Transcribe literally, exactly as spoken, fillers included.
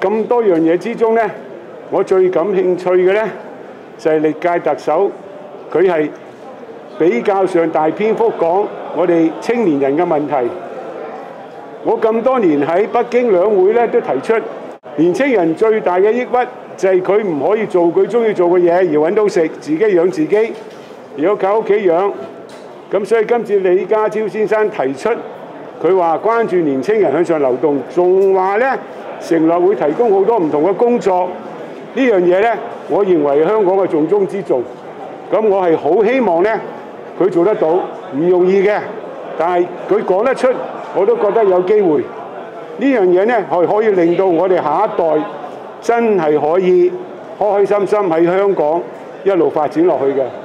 咁多樣嘢之中咧，我最感興趣嘅咧就係歷屆特首，佢係比較上大篇幅講我哋青年人嘅問題。我咁多年喺北京兩會咧都提出，年青人最大嘅抑鬱就係佢唔可以做佢中意做嘅嘢，而揾到食，自己養自己，而要靠屋企養。咁所以今次李家超先生提出，佢話關注年青人向上流動，仲話咧承諾會提供好多唔同嘅工作。呢樣嘢咧，我認為香港嘅重中之重。咁我係好希望咧佢做得到，唔容易嘅，但係佢講得出，我都覺得有機會。呢樣嘢咧係可以令到我哋下一代真係可以開開心心喺香港一路發展落去嘅。